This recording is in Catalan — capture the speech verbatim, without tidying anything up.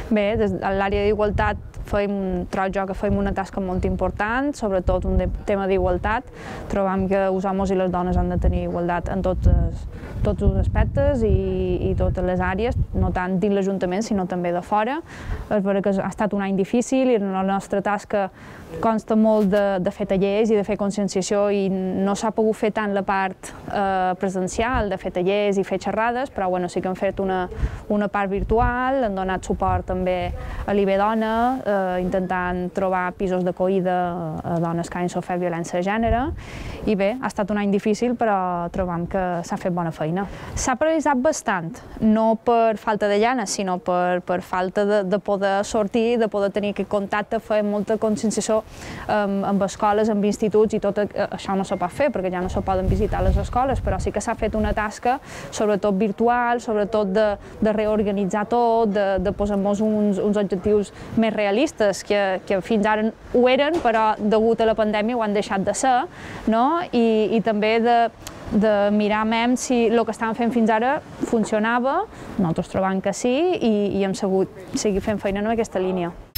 Bé, des de l'àrea d'igualtat feim, trobo jo que feim una tasca molt important, sobretot un tema d'igualtat. Trobam que els homes i les dones han de tenir igualtat en totes, tots els aspectes i, i totes les àrees, no tant dins l'Ajuntament, sinó també de fora. És veritat que ha estat un any difícil i la nostra tasca consta molt de, de fer tallers i de fer conscienciació i no s'ha pogut fer tant la part eh, presencial, de fer tallers i fer xerrades, però bueno, sí que hem fet una, una part virtual, hem donat suport també a l'I B Dona, eh, intentant trobar pisos d'acollida a dones que han sofert violència de gènere, i bé, ha estat un any difícil, però trobam que s'ha fet bona feina. S'ha paralitzat bastant, no per falta de llana, sinó per, per falta de, de poder sortir, de poder tenir aquest contacte, fer molta conscienciació amb, amb escoles, amb instituts, i tot això no se pot fer, perquè ja no se poden visitar les escoles, però sí que s'ha fet una tasca, sobretot virtual, sobretot de, de reorganitzar tot, de, de posar-nos uns, uns objectius més realistes, que, que fins ara ho eren, però degut a la pandèmia ho han deixat de ser, no? I, i també de, de mirar mem si el que estàvem fent fins ara funcionava, nosaltres trobam que sí, i, i hem sabut seguir fent feina en aquesta línia.